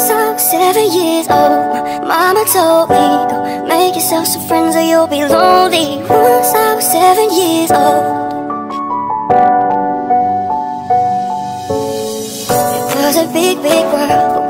Once I was 7 years old, my mama told me, go make yourself some friends or you'll be lonely. Once I was 7 years old. It was a big, big world,